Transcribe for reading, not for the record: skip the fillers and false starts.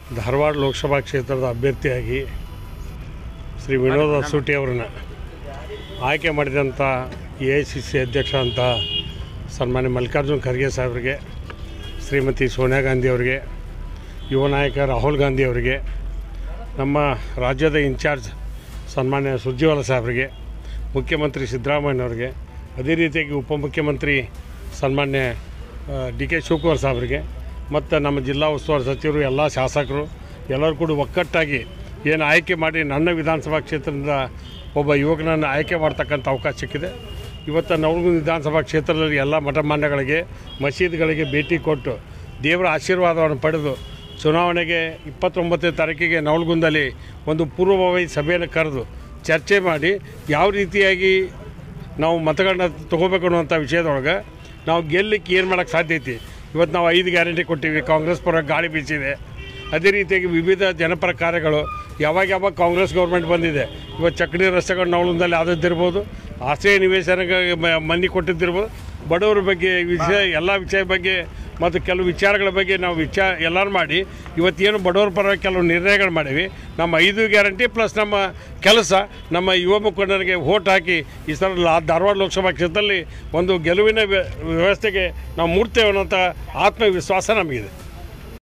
ಧಾರವಾಡ ಲೋಕಸಭಾ ಕ್ಷೇತ್ರದ ಅಭ್ಯರ್ಥಿಯಾಗಿ ಶ್ರೀ ವಿನೋದ್ ಅಸೂಟಿ ಅವರನ್ನ ಆಯ್ಕೆ ಮಾಡಿದಂಥ AICC ಅಧ್ಯಕ್ಷ ಅಂತ ಸನ್ಮಾನ್ಯ ಮಲ್ಲಿಕಾರ್ಜುನ್ ಖರ್ಗೆ ಸಾಹೇಬರಿಗೆ, ಶ್ರೀಮತಿ ಸೋನಿಯಾ ಗಾಂಧಿ ಅವರಿಗೆ, ಯುವ ನಾಯಕ ರಾಹುಲ್ ಗಾಂಧಿ ಅವರಿಗೆ, ನಮ್ಮ ರಾಜ್ಯದ ಇನ್ಚಾರ್ಜ್ ಸನ್ಮಾನ್ಯ ಸುರ್ಜೇವಾಲಾ ಸಾಹೇಬರಿಗೆ, ಮುಖ್ಯಮಂತ್ರಿ ಸಿದ್ದರಾಮಯ್ಯನವರಿಗೆ, ಅದೇ ರೀತಿಯಾಗಿ ಉಪಮುಖ್ಯಮಂತ್ರಿ ಸನ್ಮಾನ್ಯ DK ಶಿವಕುಮಾರ್ ಸಾಹೇಬರಿಗೆ ಮತ್ತು ನಮ್ಮ ಜಿಲ್ಲಾ ಉಸ್ತುವಾರಿ ಸಚಿವರು, ಎಲ್ಲ ಶಾಸಕರು ಎಲ್ಲರೂ ಕೂಡ ಒಕ್ಕಟ್ಟಾಗಿ ಏನು ಆಯ್ಕೆ ಮಾಡಿ ನನ್ನ ವಿಧಾನಸಭಾ ಕ್ಷೇತ್ರದಿಂದ ಒಬ್ಬ ಯುವಕನನ್ನು ಆಯ್ಕೆ ಮಾಡ್ತಕ್ಕಂಥ ಅವಕಾಶ ಸಿಕ್ಕಿದೆ. ಇವತ್ತು ನವಲಗುಂದ ವಿಧಾನಸಭಾ ಕ್ಷೇತ್ರದಲ್ಲಿ ಎಲ್ಲ ಮಠಮಾನ್ಯಗಳಿಗೆ, ಮಸೀದಿಗಳಿಗೆ ಭೇಟಿ ಕೊಟ್ಟು ದೇವರ ಆಶೀರ್ವಾದವನ್ನು ಪಡೆದು ಚುನಾವಣೆಗೆ 29ನೇ ತಾರೀಕಿಗೆ ನವಲಗುಂದಲ್ಲಿ ಒಂದು ಪೂರ್ವಭಾವಿ ಸಭೆಯನ್ನು ಕರೆದು ಚರ್ಚೆ ಮಾಡಿ ಯಾವ ರೀತಿಯಾಗಿ ನಾವು ಮತಗಳನ್ನ ತೊಗೋಬೇಕು ಅನ್ನುವಂಥ ವಿಷಯದೊಳಗೆ ನಾವು ಗೆಲ್ಲಕ್ಕೆ ಏನು ಮಾಡೋಕ್ಕೆ ಸಾಧ್ಯ ಐತಿ. ಇವತ್ತು ನಾವು 5 ಗ್ಯಾರಂಟಿ ಕೊಟ್ಟಿವಿ, ಕಾಂಗ್ರೆಸ್ ಪರ ಗಾಳಿ ಬೀಸಿದೆ. ಅದೇ ರೀತಿಯಾಗಿ ವಿವಿಧ ಜನಪರ ಕಾರ್ಯಗಳು ಯಾವಾಗ ಕಾಂಗ್ರೆಸ್ ಗೌರ್ಮೆಂಟ್ ಬಂದಿದೆ, ಇವತ್ತು ಚಕ್ಕಡಿ ರಸ್ತೆಗಳು ನವಲಗುಂದಲ್ಲಿ ಆದದ್ದಿರ್ಬೋದು, ಆಶ್ರಯ ನಿವೇಶನಗೆ ಮಂದಿ ಕೊಟ್ಟಿದ್ದಿರ್ಬೋದು, ಬಡವರ ಬಗ್ಗೆ ಎಲ್ಲ ವಿಷಯ ಬಗ್ಗೆ ಮತ್ತು ಕೆಲವು ವಿಚಾರಗಳ ಬಗ್ಗೆ ನಾವು ಎಲ್ಲರೂ ಮಾಡಿ ಇವತ್ತೇನು ಬಡವರ ಪರ ಕೆಲವು ನಿರ್ಣಯಗಳು ಮಾಡೀವಿ. ನಮ್ಮ 5 ಗ್ಯಾರಂಟಿ ಪ್ಲಸ್ ನಮ್ಮ ಕೆಲಸ, ನಮ್ಮ ಯುವ ಮುಖಂಡರಿಗೆ ವೋಟ್ ಹಾಕಿ ಈ ಸಲ ಧಾರವಾಡ ಲೋಕಸಭಾ ಕ್ಷೇತ್ರದಲ್ಲಿ ಒಂದು ಗೆಲುವಿನ ವ್ಯವಸ್ಥೆಗೆ ನಾವು ಮೂಡ್ತೇವೆ ಅನ್ನೋಂಥ ಆತ್ಮವಿಶ್ವಾಸ ನಮಗಿದೆ.